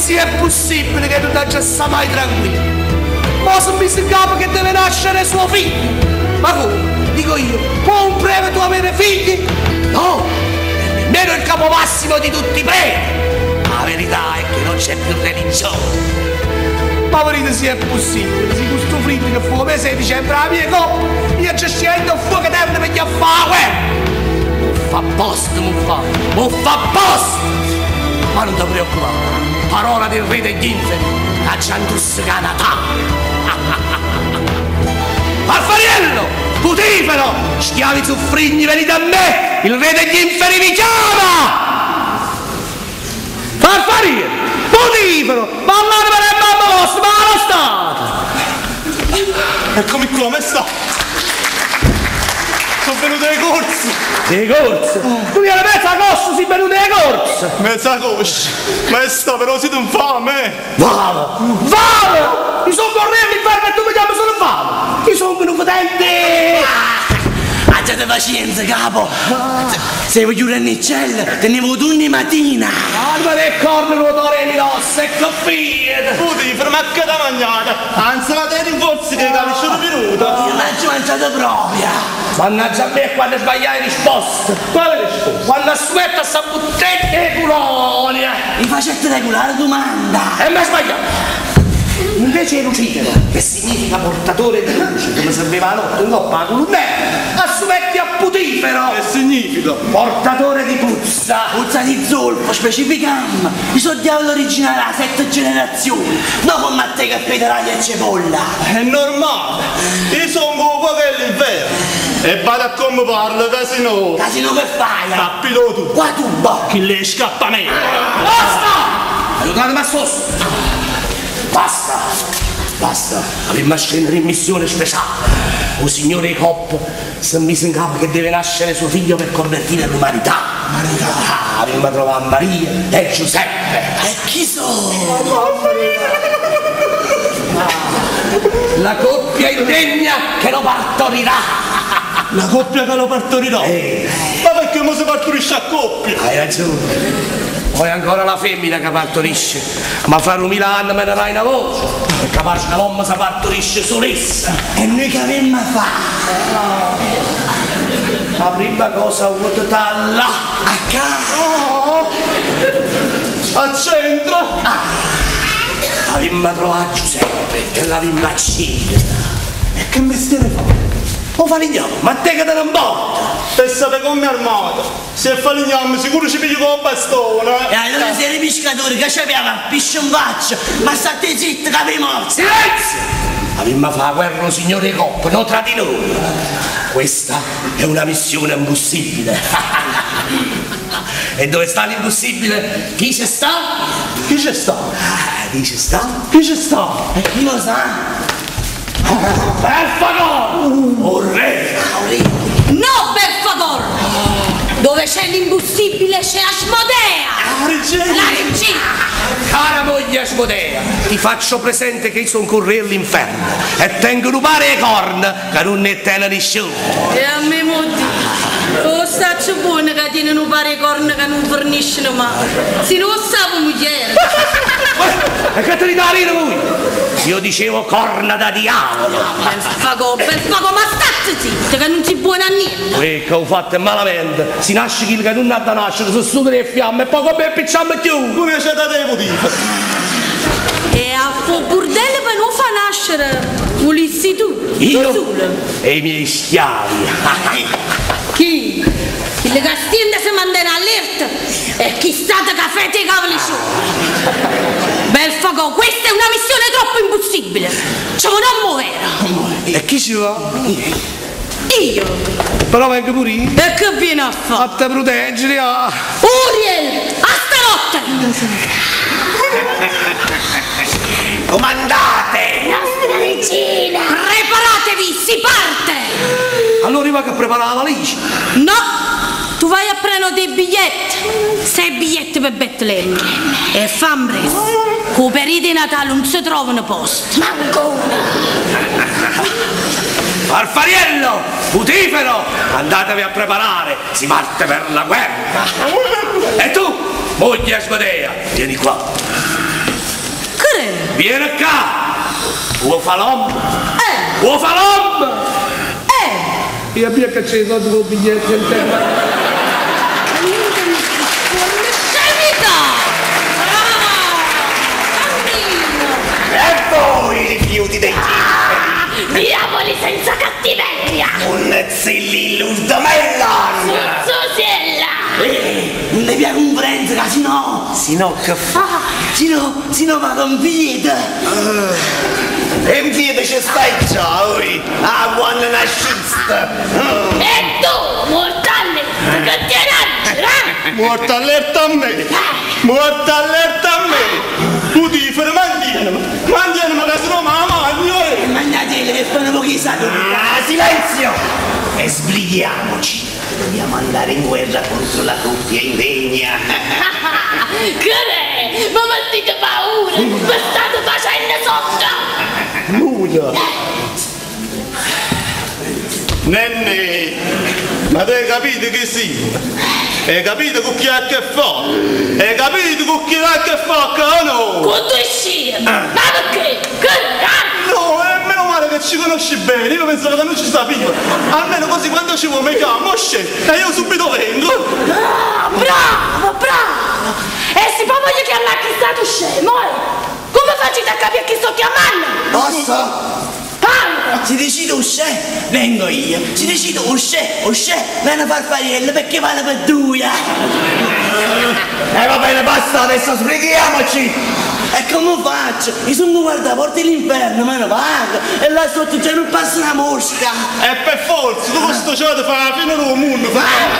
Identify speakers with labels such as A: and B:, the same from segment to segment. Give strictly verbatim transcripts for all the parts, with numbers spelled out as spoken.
A: se è possibile che tu non sta mai tranquillo. Ma se mi si capo che deve nascere suo figlio. Ma come? Dico io, può un prete tu avere figli? No, è nemmeno il capo massimo di tutti i preti. La verità è che non c'è più religione. Ma vedete se è possibile, se questo fritto che fu come sei dicembre la mia coppia, io ci scendo un fuoco eterno per gli affari. Mo fa posto, mo fa, mo fa posto. Ma non ti preoccupare, parola del re degli inferi, la giantussicata. Farfariello, putifero, schiavi zuffrigni, venite a me, il re degli inferi vi chiama! Farfariello, putifero, ballate per il babbo vostro, ma lo state!
B: Eccomi qua, come sta? Sono venuto ai corsi!
A: Dei corsi? Tu vieni mezza coscia, sei venuto ai corsi!
B: Mezza coscia! Maestra, però siete infame! eh?
A: Vale! Vale! Mi sono correndo in fermo e tu mi chiami solo vale! Ti sono venuto denti! Aggiate pazienza, capo! Se voglio un annicello, tenevo turni mattina! Alma del corno ruotore mi rossa e coppite!
B: Putifero, ma che da mangiata! Anzi, la te rinforzi che capi sono venuto!
A: Io non ci ho mangiato proprio! Mannaggia a me quando sbagliai risposta!
B: Quale risposta?
A: Quando aspetta sta buttetta di colonia! Mi facette regolare domanda! E mi ha sbagliato! Invece Lucifero, che significa portatore di luce, come serviva la notte, un coppa con un assumetti a Putifero!
B: Che significa?
A: Portatore di puzza! Puzza di zolfo, specificam! I suoi diavoli originali da sette generazioni! Non come a te che fai raglia e cipolla!
B: È normale! Io sono un po' che è l'inferno! E vado a come parlo, casino!
A: Casino che fai?
B: Sappilo tu!
A: Qua tu, boh!
B: Chi le scappa a me!
A: Basta! Aiutatemi a sosto! Basta! Basta! Abbiamo scendere in missione speciale! O signore Cop si mise in capo che deve nascere suo figlio per convertire l'umanità! Maria! Ah, abbiamo trovato Maria e Giuseppe! E chi sono? La coppia indegna che lo partorirà!
B: La coppia che lo partorirà?
A: Eh.
B: Ma perché non si partorisce a coppia?
A: Hai ragione! Poi ancora la femmina che partorisce, ma fra duemila anni me ne dai una voce, è capace che l'uomo si partorisce solessa. E noi che avremmo fatto? La prima cosa ho voluto là, a casa.
B: Al centro?
A: Ah. Avremmo trovato Giuseppe e l'avremmo ucciso. E che mestiere fa? O falignamo, ma te che te ne importa?
B: Per sapere come è armato. Se falignamo sicuro ci piglio con un bastone.
A: E allora sei i pescatori che ci abbiamo a piscio in faccia, ma state zitti che abbiamo morto. Silenzio! Abbiamo fatto la guerra, signore Cop, non tra di noi. Questa è una missione impossibile. E dove sta l'impossibile? Chi ci sta?
B: Chi ci sta?
A: Chi ci sta?
B: Chi ci sta?
A: E chi lo sa? Per favore! Un re!
C: No, per favore! Dove c'è l'impossibile c'è Asmodea!
B: La regina!
C: La regina!
A: Cara moglie Asmodea, ti faccio presente che io sono con re all'inferno e tengo un pare le corna che non ne tengono nessuno.
C: E a me motti, oh staccio buono che tiene un pare corna che non forniscono mai. Se non sapevo moglie.
A: E che te li dà rire voi? Io dicevo corna da diavolo.
C: Per favore, per favore, ma state zitti che non si buona a niente.
A: Quel che ho fatto malamente, si nasce chi che non ha da nascere, si studia le fiamme e poi come picciamo più.
B: Come c'è da te motivo?
C: E a fu burdello per non far nascere volissi tu.
A: Io
C: tu
A: e i miei schiavi.
C: Chi? Il gastiende si manda all'allerta e chi state caffè e cavoli su. Bel fago, questa è una missione troppo impossibile. Ci vogliamo muovere.
A: E chi ci va?
C: Io.
A: Però vengo pure io.
C: E che viene a fare?
A: A te proteggere, ah.
C: Uriel, a stanotte.
A: Comandate!
C: Nostra regina. Preparatevi, si parte.
A: Allora io vado a preparare la valigia.
C: No. Tu vai a prendere dei biglietti, sei biglietti per Betlemme e fammi presto, con i periodo di Natale non si trovano posti. Ma ancora!
A: Farfariello, Putifero, andatevi a preparare, si parte per la guerra. E tu, moglie Asmodea, vieni qua.
C: Che è?
A: Vieni qua! Vuoi fare l'ombre?
C: Eh!
A: Vuoi fare l'ombre?
C: Eh!
A: Io abbia che c'è dato un biglietto in terra.
D: E voi rifiuti dei timpani!
C: Diavoli senza cattiveria!
D: Un zillillus da mellan!
C: Susiella!
D: Eh, non devi avere un prenzo, che se no, se no che fa? Se no, se no va con piede! E in piede ci stai già, oi! Ah, quando nasciste!
C: E tu, mortalle, che ti arrangi,
B: Morta allerta a me! Morta allerta a me! Putifero, mandiamo! Mandiamo che se no ma magno!
D: E mandate il telefono pochi sanno! Ah, silenzio! E sbrighiamoci! Dobbiamo andare in guerra contro la coppia indegna!
C: Che è? Ma mi dite paura, mi state facendo sotto!
B: Nuda! Nenne! Ma te hai capito che sì? Hai capito con chi ha a che fa? Hai capito con chi ha a che fa che no?
C: Con due scie! Ma perché? Che è?
B: No, è meno male che ci conosci bene, io pensavo che non ci sapevo. Almeno così quando ci vuoi mi chiamo, e io subito vengo.
C: Ah, bravo, bravo! E se poi voglio chiamare chi sta tu scemo, eh? Come facete a capire chi sto chiamando?
D: Posso?
C: Parla!
D: Si decide uscire, vengo io. Si decide uscire, uscire, viene farfariello perché vale per due. E eh, va bene, basta, adesso sbrighiamoci. E come faccio? Io sono guarda, porti l'inferno, me ne vado. E là sotto c'è non passa una mosca.
B: E per forza, tu questo ciò ti fa la fine del mondo.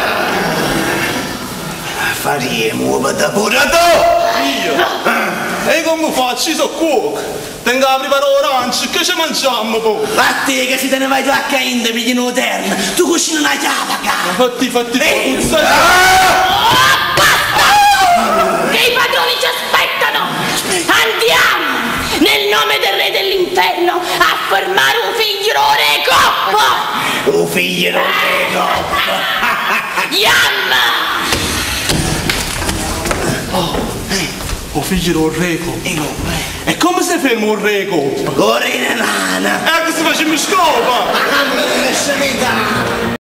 D: Faremo un depurato.
B: Io? E come faccio? Io sono cuoco. Tengo a preparare l'orange, che ci mangiamo poi?
D: Fatti che se te ne vai tu a Cainde, pigli una terna. Tu cucini una chiava,
B: Fatti, fatti,
D: Eh.
B: fatti.
C: Oh, basta! Che i padroni ci aspettano! Andiamo! Nel nome del re dell'inferno a formare un figlio re coppa!
D: Un figlio re coppa!
C: Yamma!
B: Oh, figlio un reco.
D: E come?
B: E come si ferma un reco?
D: Corrine nana!
B: Ecco si facciamo scopa!
D: Mamma mia, che scemità!